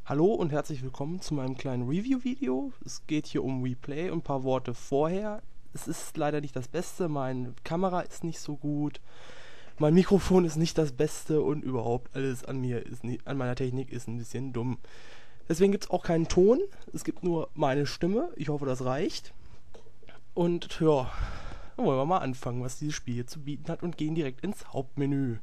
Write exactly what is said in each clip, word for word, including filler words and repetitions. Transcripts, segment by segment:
Hallo und herzlich willkommen zu meinem kleinen Review-Video. Es geht hier um Replay und ein paar Worte vorher. Es ist leider nicht das Beste, meine Kamera ist nicht so gut, mein Mikrofon ist nicht das Beste und überhaupt alles an mir ist nie, an meiner Technik ist ein bisschen dumm. Deswegen gibt es auch keinen Ton, es gibt nur meine Stimme. Ich hoffe, das reicht. Und ja, dann wollen wir mal anfangen, was dieses Spiel hier zu bieten hat und gehen direkt ins Hauptmenü.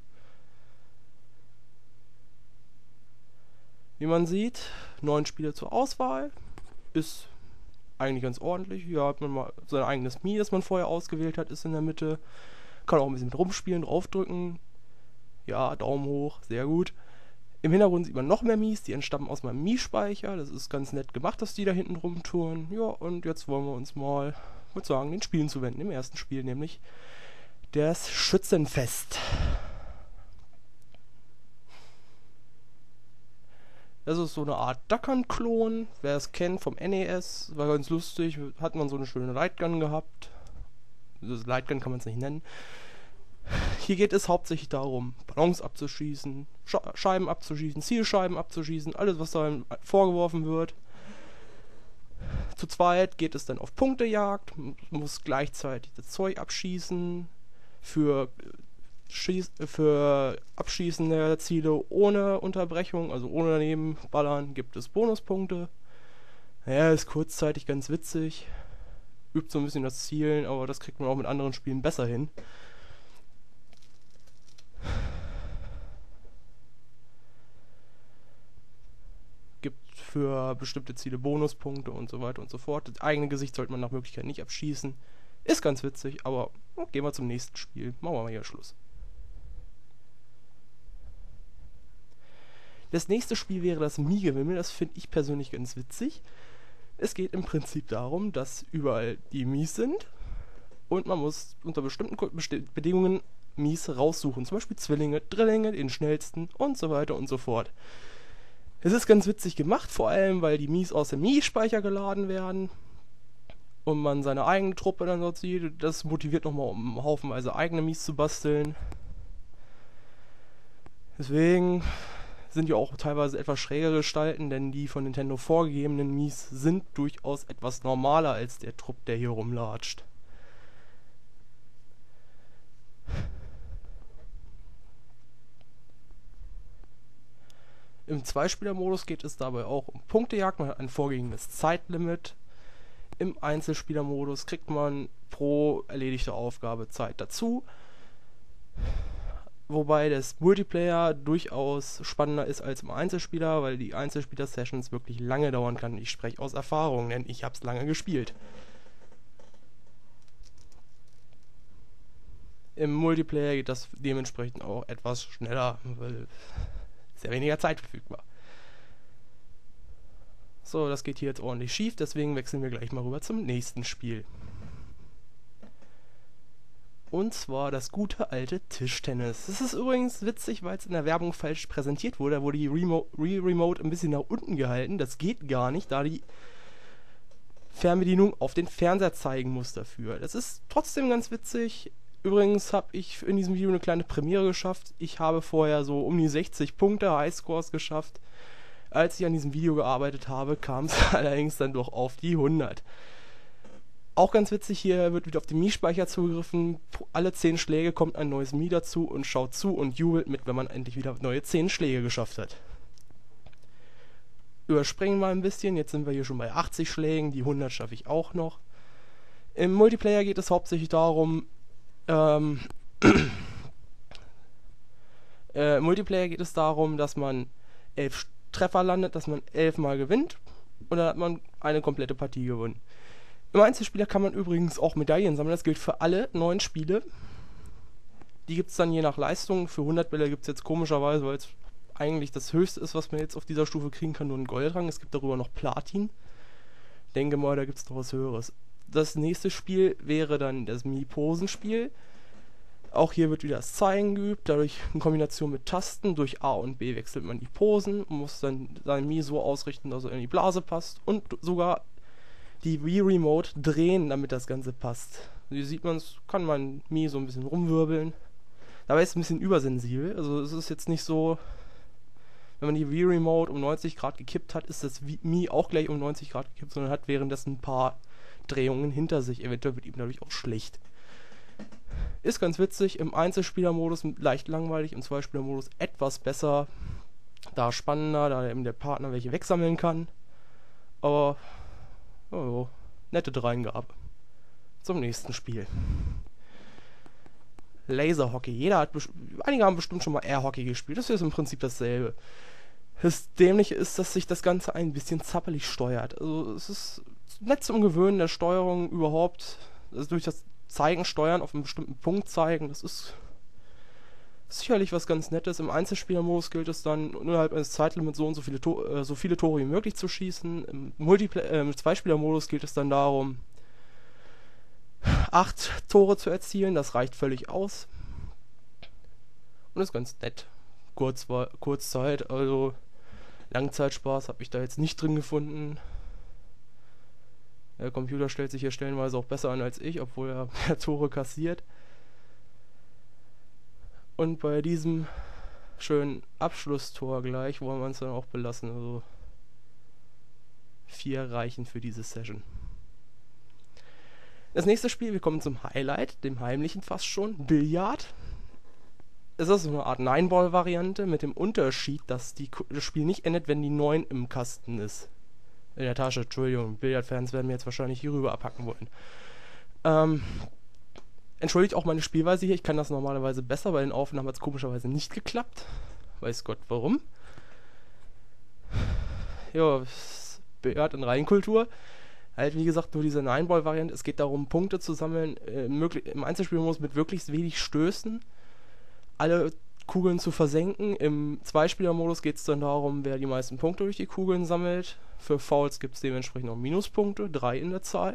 Wie man sieht, neun Spiele zur Auswahl. Ist eigentlich ganz ordentlich. Hier hat man mal sein eigenes Mii, das man vorher ausgewählt hat, ist in der Mitte. Kann auch ein bisschen mit rumspielen, draufdrücken. Ja, Daumen hoch, sehr gut. Im Hintergrund sieht man noch mehr Mies, die entstammen aus meinem Mii-Speicher. Das ist ganz nett gemacht, dass die da hinten rumtouren. Ja, und jetzt wollen wir uns mal, würde sagen, den Spielen zuwenden. Im ersten Spiel nämlich das Schützenfest. Das ist so eine Art Duck-Hunt-Klon. Wer es kennt vom N E S, war ganz lustig. Hat man so eine schöne Lightgun gehabt. Das Lightgun kann man es nicht nennen. Hier geht es hauptsächlich darum, Ballons abzuschießen, Scheiben abzuschießen, Zielscheiben abzuschießen, alles was da vorgeworfen wird. Zu zweit geht es dann auf Punktejagd, muss gleichzeitig das Zeug abschießen. Für Schieß, für Abschießen der Ziele ohne Unterbrechung, also ohne daneben ballern, gibt es Bonuspunkte. Ja, ist kurzzeitig ganz witzig. Übt so ein bisschen das Zielen, aber das kriegt man auch mit anderen Spielen besser hin. Gibt für bestimmte Ziele Bonuspunkte und so weiter und so fort. Das eigene Gesicht sollte man nach Möglichkeit nicht abschießen. Ist ganz witzig, aber gehen wir zum nächsten Spiel. Machen wir mal hier Schluss. Das nächste Spiel wäre das Mii-Gewimmel. Das finde ich persönlich ganz witzig. Es geht im Prinzip darum, dass überall die Mies sind und man muss unter bestimmten Bedingungen Mies raussuchen. Zum Beispiel Zwillinge, Drillinge, den schnellsten und so weiter und so fort. Es ist ganz witzig gemacht, vor allem weil die Mies aus dem Mii-Speicher geladen werden und man seine eigene Truppe dann dort sieht. Das motiviert nochmal, um haufenweise eigene Mies zu basteln. Deswegen sind ja auch teilweise etwas schrägere Gestalten, denn die von Nintendo vorgegebenen Mies sind durchaus etwas normaler als der Trupp, der hier rumlatscht. Im Zweispieler-Modus geht es dabei auch um Punktejagd, man hat ein vorgegebenes Zeitlimit. Im Einzelspieler-Modus kriegt man pro erledigte Aufgabe Zeit dazu. Wobei das Multiplayer durchaus spannender ist als im Einzelspieler, weil die Einzelspieler-Sessions wirklich lange dauern kann. Ich spreche aus Erfahrung, denn ich habe es lange gespielt. Im Multiplayer geht das dementsprechend auch etwas schneller, weil sehr weniger Zeit verfügbar. So, das geht hier jetzt ordentlich schief, deswegen wechseln wir gleich mal rüber zum nächsten Spiel. Und zwar das gute alte Tischtennis. Das ist übrigens witzig, weil es in der Werbung falsch präsentiert wurde. Da wurde die Re-Remote ein bisschen nach unten gehalten. Das geht gar nicht, da die Fernbedienung auf den Fernseher zeigen muss dafür. Das ist trotzdem ganz witzig. Übrigens habe ich in diesem Video eine kleine Premiere geschafft. Ich habe vorher so um die sechzig Punkte Highscores geschafft. Als ich an diesem Video gearbeitet habe, kam es allerdings dann doch auf die hundert. Auch ganz witzig, hier wird wieder auf den Mii-Speicher zugegriffen. Alle zehn Schläge kommt ein neues Mii dazu und schaut zu und jubelt mit, wenn man endlich wieder neue zehn Schläge geschafft hat. Überspringen wir ein bisschen, jetzt sind wir hier schon bei achtzig Schlägen, die hundert schaffe ich auch noch. Im Multiplayer geht es hauptsächlich darum, ähm, äh, im Multiplayer geht es darum, dass man elf Treffer landet, dass man elf Mal gewinnt und dann hat man eine komplette Partie gewonnen. Im Einzelspieler kann man übrigens auch Medaillen sammeln, das gilt für alle neun Spiele. Die gibt es dann je nach Leistung. Für hundert Bälle gibt es jetzt komischerweise, weil es eigentlich das höchste ist, was man jetzt auf dieser Stufe kriegen kann, nur einen Goldrang. Es gibt darüber noch Platin. Denke mal, da gibt es noch was Höheres. Das nächste Spiel wäre dann das Mii-Posenspiel. Auch hier wird wieder das Zeigen geübt, dadurch in Kombination mit Tasten. Durch A und B wechselt man die Posen und muss dann sein Mii so ausrichten, dass er in die Blase passt und sogar die Wii-Remote drehen, damit das Ganze passt. Wie sieht man es, kann man Mii so ein bisschen rumwirbeln. Dabei ist es ein bisschen übersensibel, also es ist jetzt nicht so wenn man die Wii Remote um neunzig Grad gekippt hat, ist das Mii auch gleich um neunzig Grad gekippt, sondern hat währenddessen ein paar Drehungen hinter sich. Eventuell wird ihm dadurch auch schlecht. Ist ganz witzig, im Einzelspielermodus leicht langweilig, im Zweispielermodus etwas besser, da spannender, da eben der Partner welche wegsammeln kann. Aber, oh, nette Dreingabe. Zum nächsten Spiel. Laserhockey. Jeder hat, einige haben bestimmt schon mal Airhockey gespielt. Das ist im Prinzip dasselbe. Das Dämliche ist, dass sich das Ganze ein bisschen zappelig steuert. Also es ist nett zum Gewöhnen der Steuerung überhaupt. Also durch das Zeigen, Steuern auf einen bestimmten Punkt zeigen, das ist sicherlich was ganz Nettes. Im Einzelspielermodus gilt es dann, innerhalb eines Zeitlimits so und so viele, to äh, so viele Tore wie möglich zu schießen. Im, Multipla äh, im Zweispielermodus gilt es dann darum, acht Tore zu erzielen. Das reicht völlig aus. Und ist ganz nett. Kurz, Kurzzeit, also Langzeitspaß habe ich da jetzt nicht drin gefunden. Der Computer stellt sich hier stellenweise auch besser an als ich, obwohl er mehr Tore kassiert. Und bei diesem schönen Abschlusstor gleich wollen wir uns dann auch belassen. Also vier reichen für diese Session. Das nächste Spiel, wir kommen zum Highlight, dem heimlichen fast schon, Billard. Es ist so eine Art Nine-Ball-Variante mit dem Unterschied, dass die, das Spiel nicht endet, wenn die neun im Kasten ist. In der Tasche, Entschuldigung, Billardfans werden mir jetzt wahrscheinlich hierüber abhacken wollen. Ähm, entschuldigt auch meine Spielweise hier, ich kann das normalerweise besser, bei den Aufnahmen hat es komischerweise nicht geklappt. Weiß Gott warum. Ja, Billard in Reinkultur. Halt, wie gesagt, nur diese Nine-Ball-Variante. Es geht darum, Punkte zu sammeln, äh, im Einzelspielmodus mit möglichst wenig Stößen, alle Kugeln zu versenken. Im Zweispielermodus geht es dann darum, wer die meisten Punkte durch die Kugeln sammelt. Für Fouls gibt es dementsprechend auch Minuspunkte, drei in der Zahl.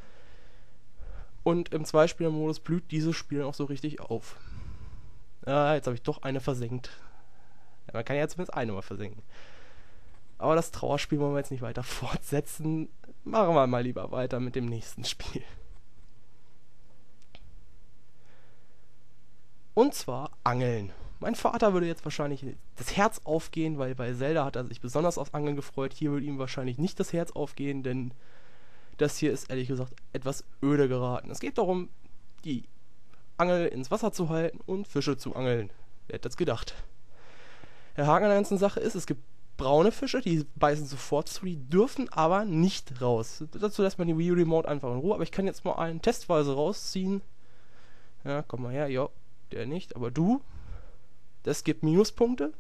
Und im Zweispielermodus blüht dieses Spiel auch so richtig auf. Ah, jetzt habe ich doch eine versenkt. Ja, man kann ja zumindest eine mal versenken. Aber das Trauerspiel wollen wir jetzt nicht weiter fortsetzen. Machen wir mal lieber weiter mit dem nächsten Spiel. Und zwar Angeln. Mein Vater würde jetzt wahrscheinlich das Herz aufgehen, weil bei Zelda hat er sich besonders aufs Angeln gefreut. Hier würde ihm wahrscheinlich nicht das Herz aufgehen, denn das hier ist ehrlich gesagt etwas öde geraten. Es geht darum, die Angel ins Wasser zu halten und Fische zu angeln. Wer hätte das gedacht? Der Haken an der ganzen Sache ist, es gibt braune Fische, die beißen sofort zu, die dürfen aber nicht raus. Dazu lässt man die Wii Remote einfach in Ruhe, aber ich kann jetzt mal einen testweise rausziehen. Ja, komm mal her, ja, der nicht, aber du. Das gibt Minuspunkte.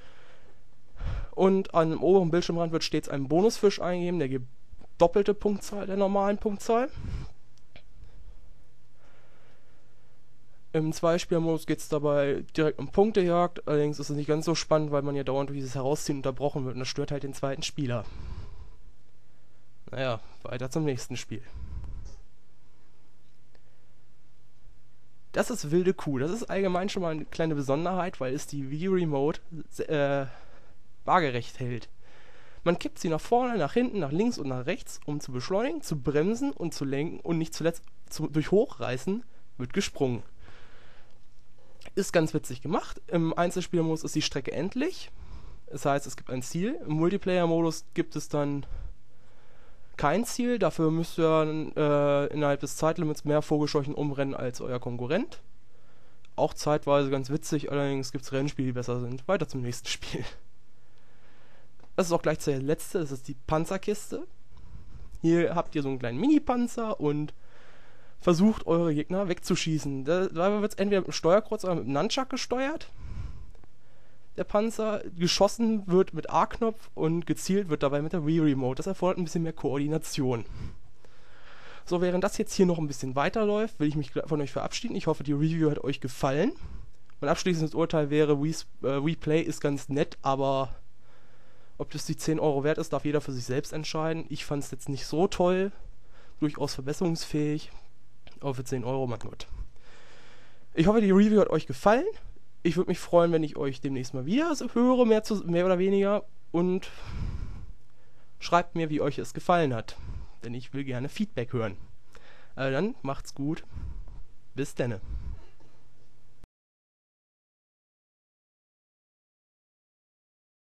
Und an dem oberen Bildschirmrand wird stets ein Bonusfisch eingegeben, der gibt doppelte Punktzahl der normalen Punktzahl. Im Zweispielermodus geht es dabei direkt um Punktejagd, allerdings ist es nicht ganz so spannend, weil man ja dauernd durch dieses Herausziehen unterbrochen wird und das stört halt den zweiten Spieler. Naja, weiter zum nächsten Spiel. Das ist wilde Kuh. Das ist allgemein schon mal eine kleine Besonderheit, weil es die Wii Remote äh, waagerecht hält. Man kippt sie nach vorne, nach hinten, nach links und nach rechts, um zu beschleunigen, zu bremsen und zu lenken und nicht zuletzt zu, durch Hochreißen wird gesprungen. Ist ganz witzig gemacht. Im Einzelspielermodus ist die Strecke endlich. Das heißt, es gibt ein Ziel. Im Multiplayer-Modus gibt es dann kein Ziel. Dafür müsst ihr äh, innerhalb des Zeitlimits mehr Vogelscheuchen umrennen als euer Konkurrent. Auch zeitweise ganz witzig, allerdings gibt es Rennspiele, die besser sind. Weiter zum nächsten Spiel. Das ist auch gleichzeitig das letzte, das ist die Panzerkiste. Hier habt ihr so einen kleinen Mini-Panzer und versucht eure Gegner wegzuschießen. Da, da wird es entweder mit dem Steuerkreuz oder mit dem Nunchuck gesteuert. Der Panzer, geschossen wird mit A-Knopf und gezielt wird dabei mit der Wii Remote. Das erfordert ein bisschen mehr Koordination. So, während das jetzt hier noch ein bisschen weiterläuft, will ich mich von euch verabschieden. Ich hoffe, die Review hat euch gefallen. Mein abschließendes Urteil wäre, Wii, äh, Wii Play ist ganz nett, aber ob das die zehn Euro wert ist, darf jeder für sich selbst entscheiden. Ich fand es jetzt nicht so toll, durchaus verbesserungsfähig, aber für zehn Euro, mein Gott. Ich hoffe, die Review hat euch gefallen. Ich würde mich freuen, wenn ich euch demnächst mal wieder höre, mehr, zu, mehr oder weniger. Und schreibt mir, wie euch es gefallen hat. Denn ich will gerne Feedback hören. Also dann macht's gut. Bis denne.